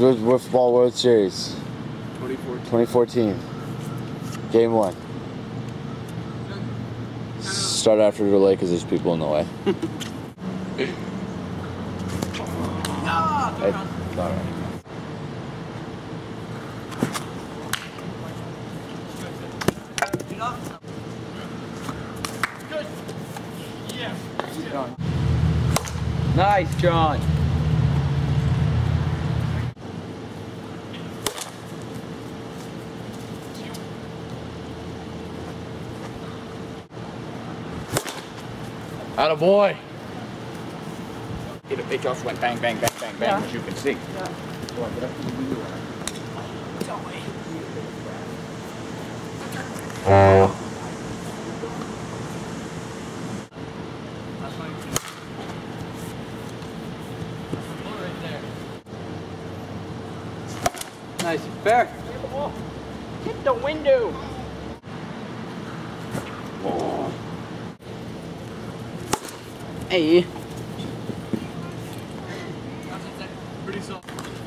Football World Series. 2014. Game 1. Start after the delay because there's people in the way. It's all right. Good. Yeah. John. Nice, John. Atta boy. It just went bang, bang, bang, bang, bang, as you can see. Yeah. Nice, fair. Hit the window. Hey. Pretty soft.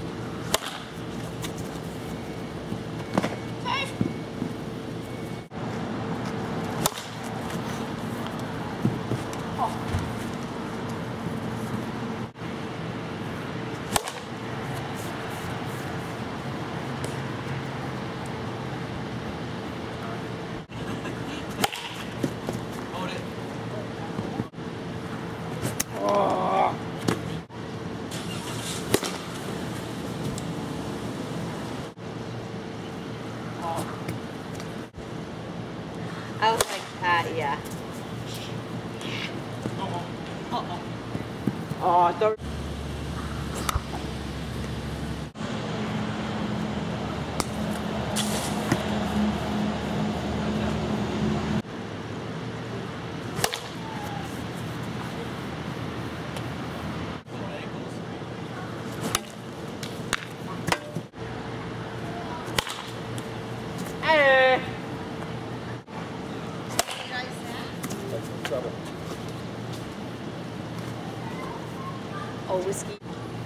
I was like, yeah. Oh, I thought. Hey. Oh, whiskey.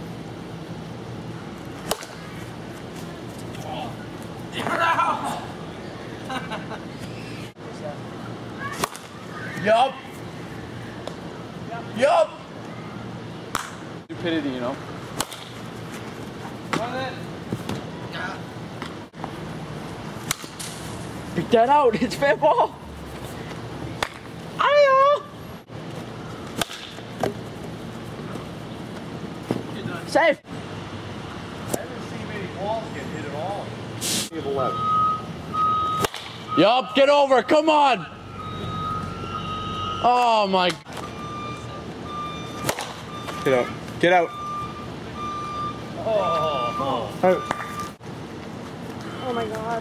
Yup. Yup. Stupidity, you know. Pick that out. It's fair ball. Ayo. Safe. I haven't seen many balls get hit at all. Give 11. Yup, get over. Come on. Oh my. Get out. Get out. Oh. Out. Oh my god.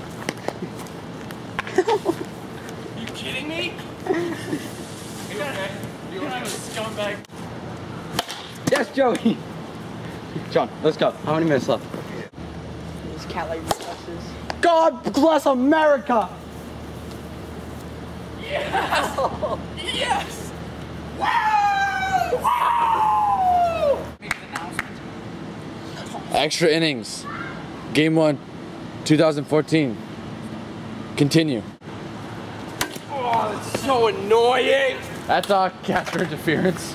Are you kidding me? You okay? You kind of a scumbag. Yes, Joey. John, let's go. How many minutes left? These cat like recesses. God bless America. Yes! Yes! Wow! Wow! Make an announcement. Extra innings. Game 1, 2014. Continue. Oh, that's so annoying! That's catcher interference.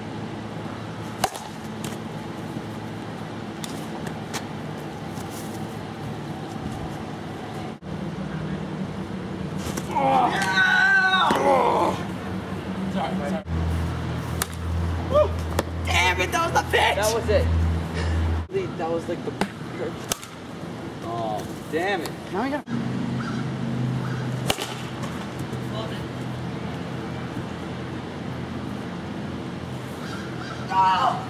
Sorry. Woo. Damn it, that was the pitch! That was it. That was like the. Oh, damn it. Now we got. Oh.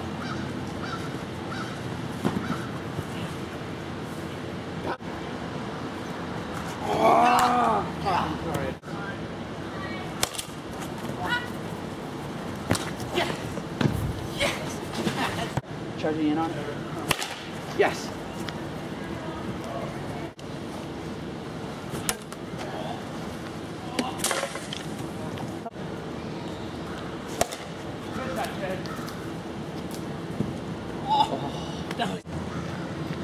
Sorry. Yes! Yes! Charging in on it? Yes. That was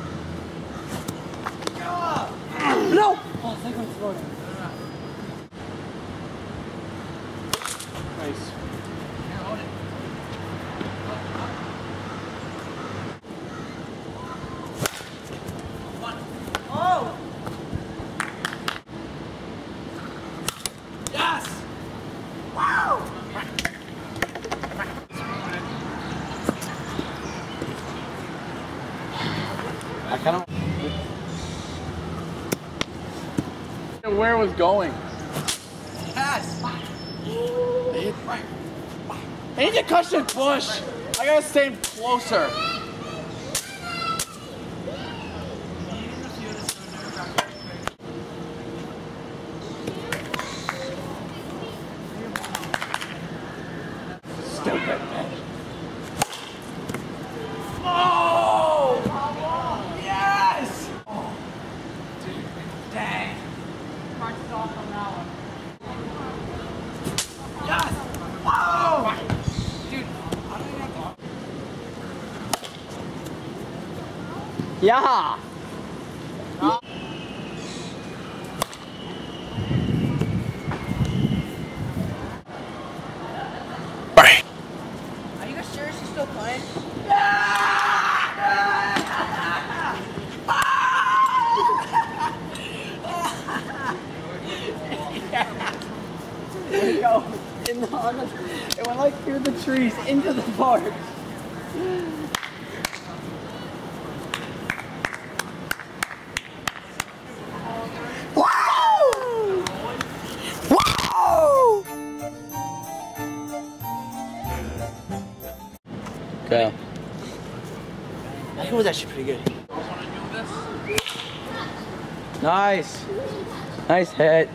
was going. Yes. I need to catch the bush. I gotta stay closer. Stupid. Oh! Yes! Oh. Dude, dang. Practice off on that one. Yes! Whoa! Dude, how do you have to... Yeah. Are you guys seriously still playing? There you go. It went like through the trees into the park. Wow! Wow! Okay. That was actually pretty good. Nice. Nice hit.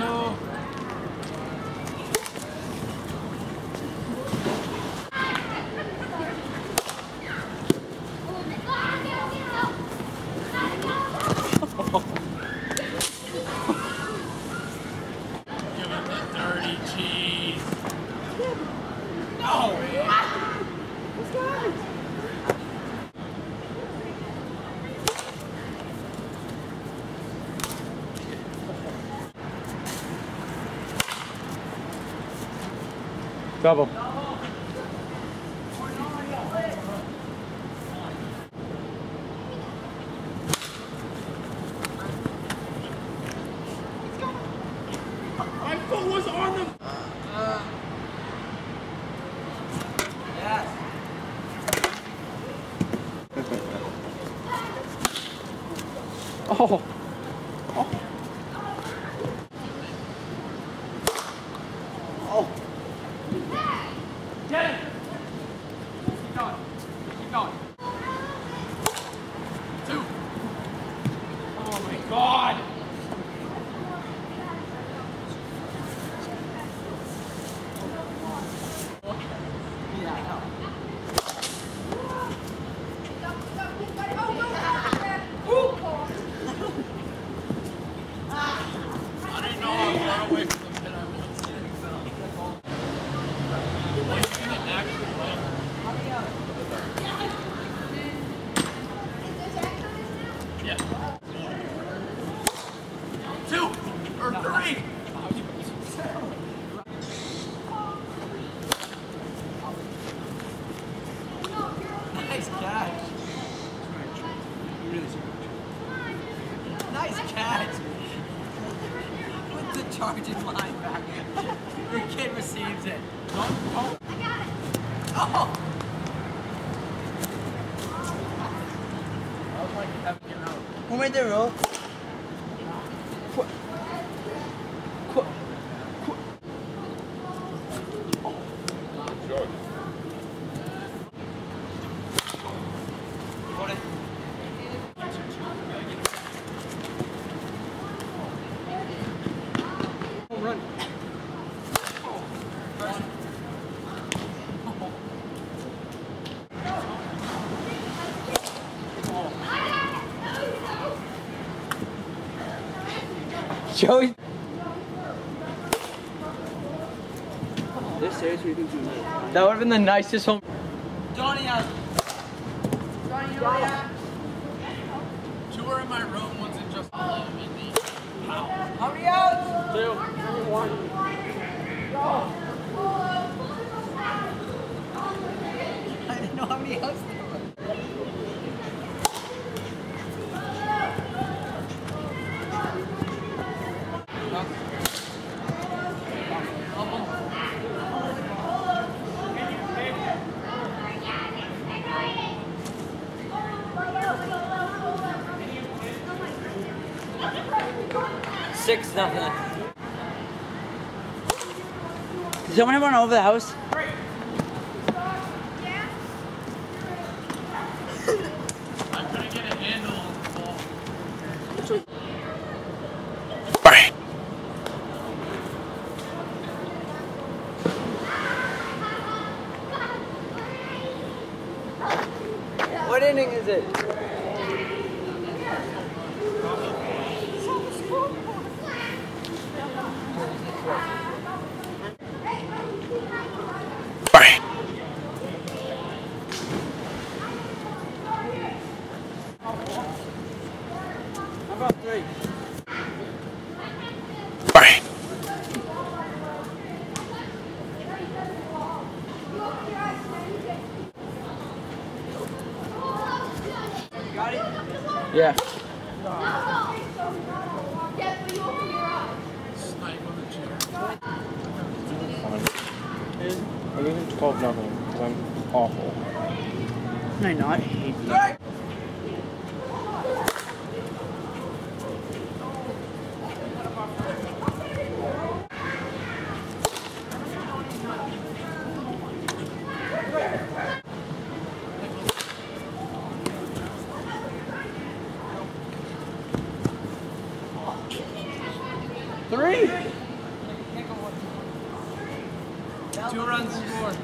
Give him the dirty cheese. No! Double. My foot was on the... Yes. Oh. Oh. Oh. Get it! Keep going. Keep going. 2. Oh my god! I didn't know I was far away from the pit I was sitting. Well, you can actually win. Yeah. 2 or 3. Nice catch. Nice catch. Put the charging line back. The kid receives it. I got it. Oh! I was like, having it out. Who made the rule? Run. Joey. They're seriously thinking that would have been the nicest home. Johnny out. Johnny out. 2 are in my room, one's in just below me. How many outs? 2. 1. Go. I didn't know how many outs there were. 6-0. Does someone ever run over the house? I couldn't get a handle on the ball. What inning is it? How about 3? Got it? Yeah. Snipe on the chair. I'm losing 12-0 because I'm awful. No, not. I hate you. Three. 2 runs scored.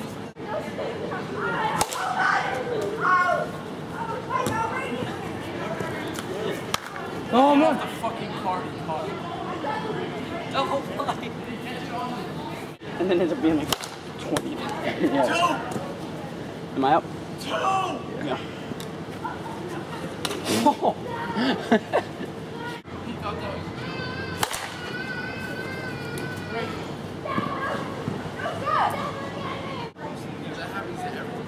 Oh Get no. off the fucking cart, you caught it. Double play. And then ends up being like 20. Yeah. 2! Am I up? 2! Yeah. He thought that was that happens to everyone.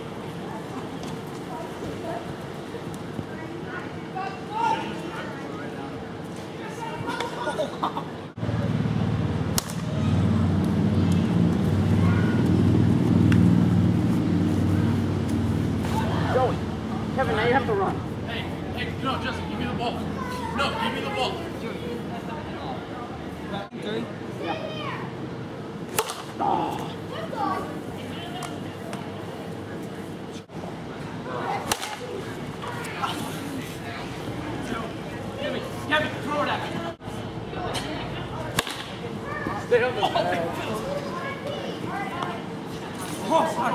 Joey. Kevin, now you have to run. Hey, no, Justin, give me the ball. No, give me the ball. 3? Yeah. Oh. Kevin, throw it at me. Stay on the ball. Oh, sorry.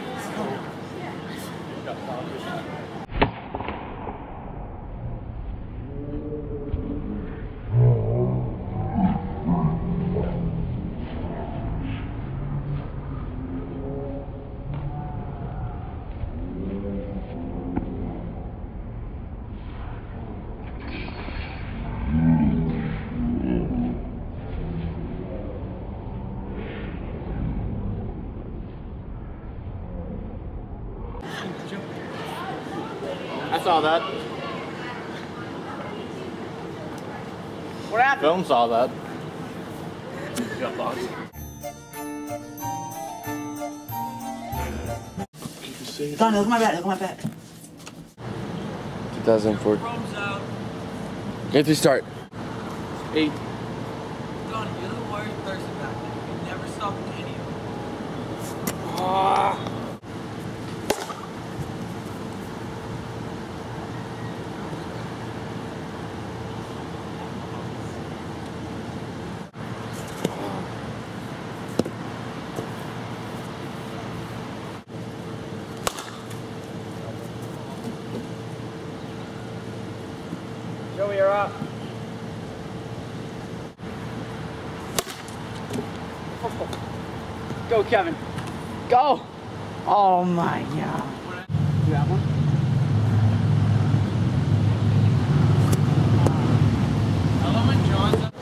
I saw that. What happened? Film saw that. Donnie, look at my bat. Look at my bat. 2004. Rome's out. Get to start. 8. Donnie, you're the worst person back there. You can never stop with any of them. Joey, you're up. Go, Kevin. Go. Oh my God. You have one? Element John's up.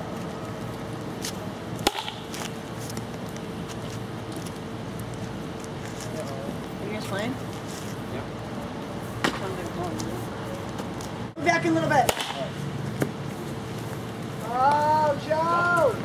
Are you guys playing? Yep. Back in a little bit. Oh, Joe!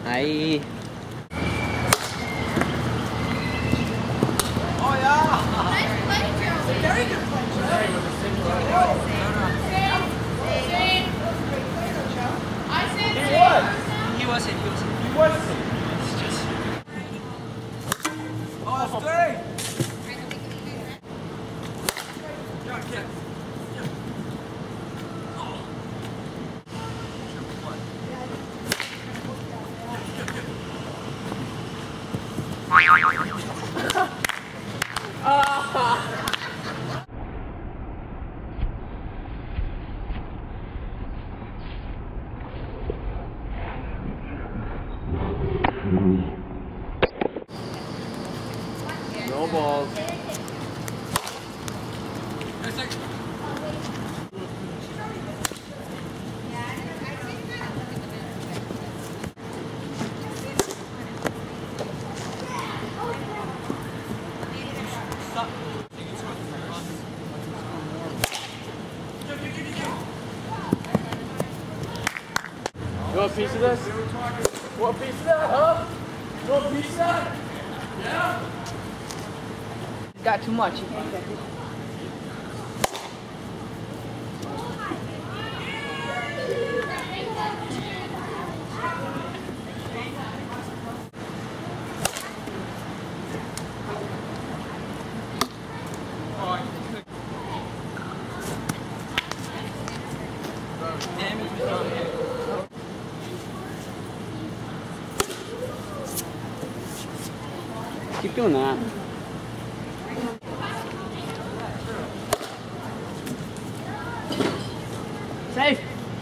Hi. Oh yeah! Nice play, Joe. Very good play, Joe. I said he was. He wasn't. He wasn't. It's just. Oh, that's great. Yeah, get. No balls. You want a piece of this? Want a piece of that, huh? You want a piece of that? Yeah? He's got too much. He can't get it. Keep doing that. Safe.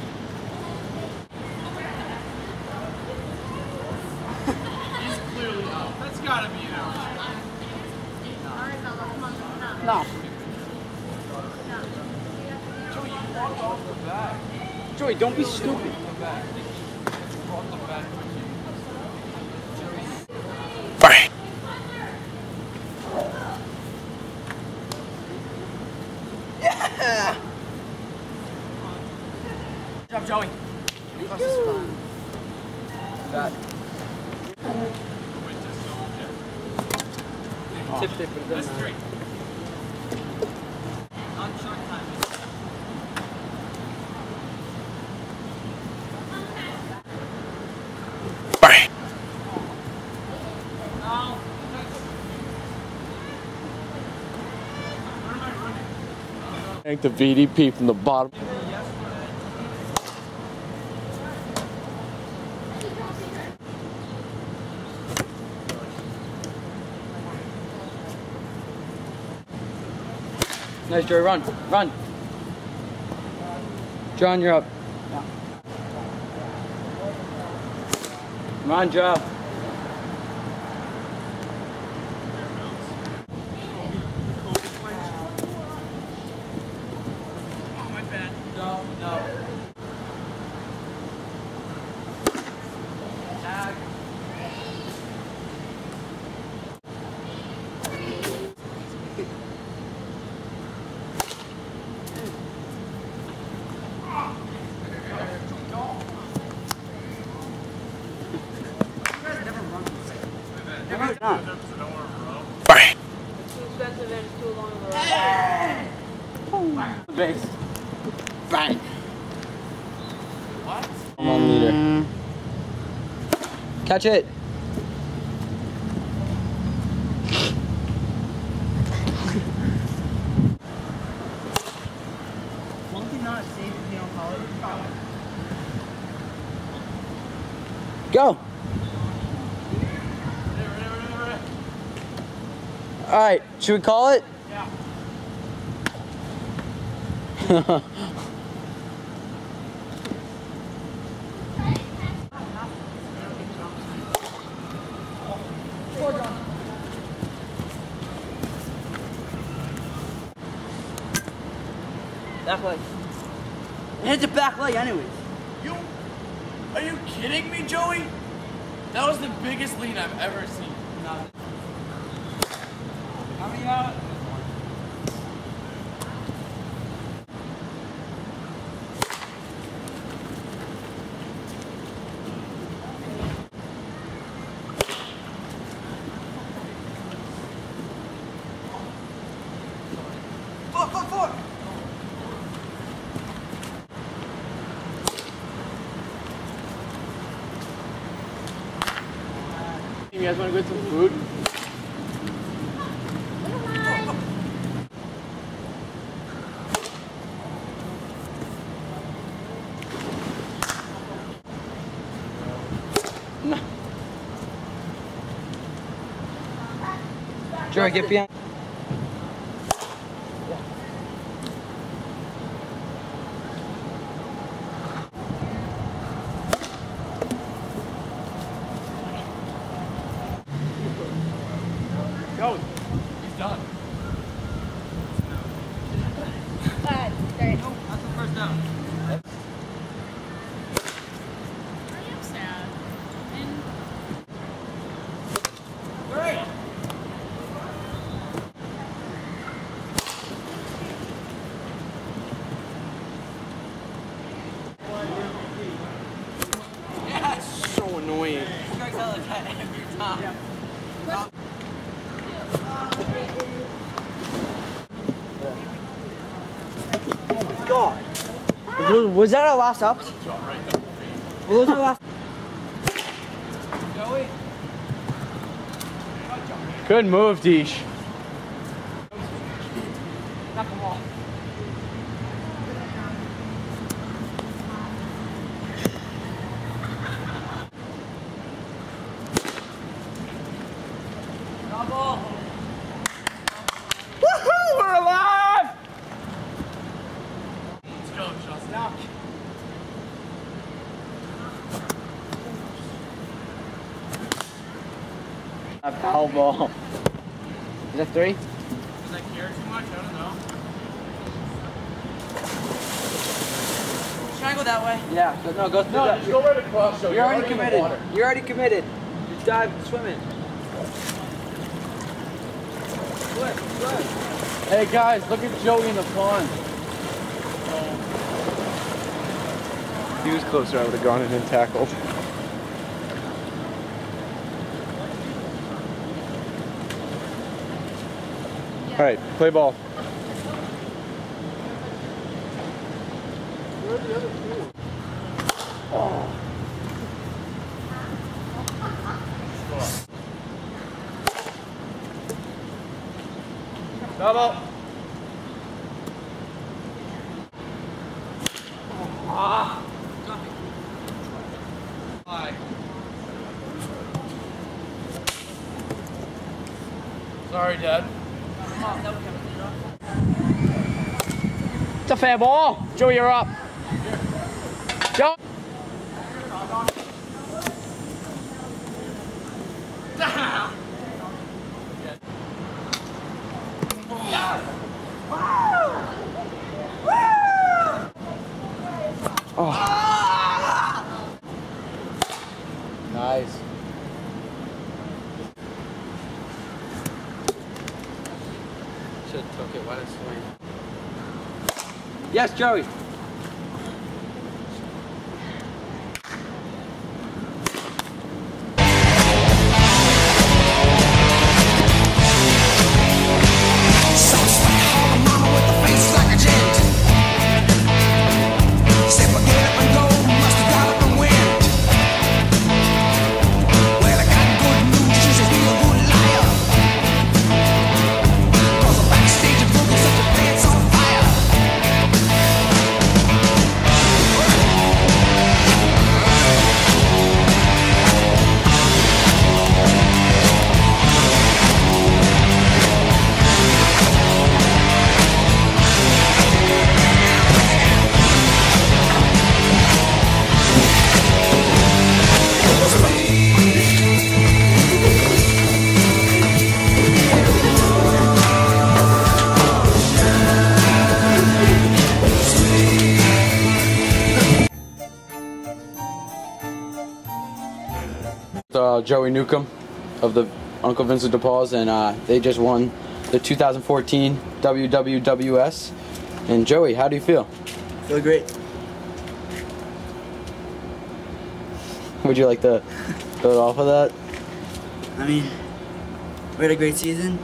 He's clearly out. That's gotta be an out. No. Joey, you walked off the back. Joey, don't be stupid. The back. You walked the back with you. Bang. Yeah. Good job, Joey. Across the spine. Got it. Tipped it, but it doesn't matter. Bang. Thank the VDP from the bottom. Nice, Joey. Run. Run. John, you're up. Come on, Joe. No. Tag. Bang. It's too expensive and it's too long of a ride. The base. Bang. What? I'm on leader. Catch it. Go. All right, should we call it? Yeah. Back leg. It hits the back leg anyways. Are you kidding me, Joey? That was the biggest lean I've ever seen. How many out? You guys want to get some food? No. Joey, get behind. Go. He's done. There. That's the first down. I am sad. Great. Yeah, it's so annoying. Strikes out like that every time. Yeah. God. Was that our last up? Was that our last? Joey? Good move, Deesh. Knock him off. Double. Woohoo! We're alive! Let's go, Justin. A foul ball. Is that 3? Does that care too much? I don't know. Should I go that way? Yeah, no, go through No, that. just go right across. So You're already in the committed. water. You're already committed. You dive swimming. Swim. Hey guys, look at Joey in the pond. If he was closer, I would have gone in and tackled. All right, play ball. Where are the other two? Oh. Double. Ah. Hi. Sorry, Dad. It's a fair ball. Joey, you're up. Joe. Oh. Nice. Should have took it. Why did I swing? Yes, Joey. Joey Newcomb of the Uncle Vincent DePaul's, and they just won the 2014 WWWS. And Joey, how do you feel? Feel great. Would you like to go it off of that? I mean, we had a great season.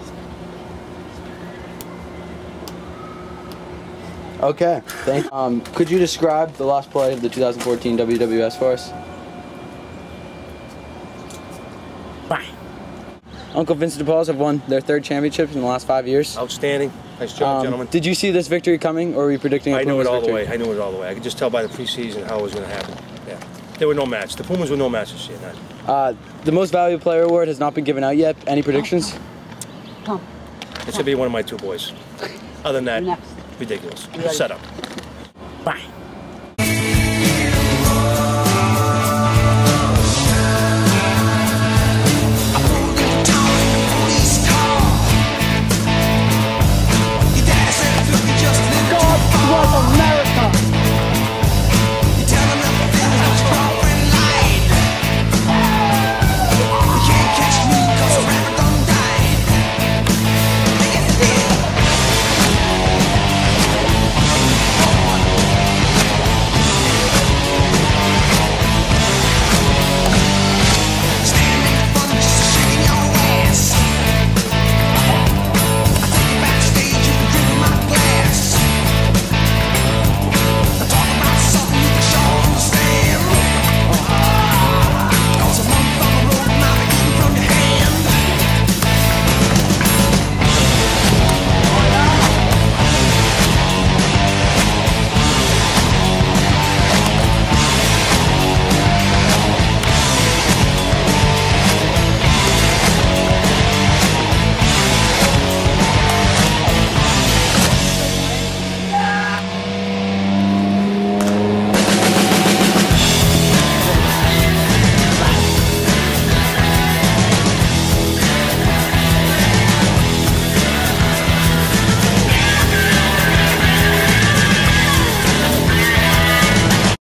Okay, thank you. Could you describe the last play of the 2014 WWS for us? Bye. Uncle Vincent de Paul's have won their 3rd championship in the last 5 years. Outstanding. Nice job, gentlemen. Did you see this victory coming, or were you predicting a I knew Pumas it all the victory? way. I knew it all the way. I could just tell by the preseason how it was going to happen. Yeah. They were no match. The Pumas were no match this year. None. The most valuable player award has not been given out yet. Any predictions? It should be one of my 2 boys. Other than that, ridiculous. Set up. Bye.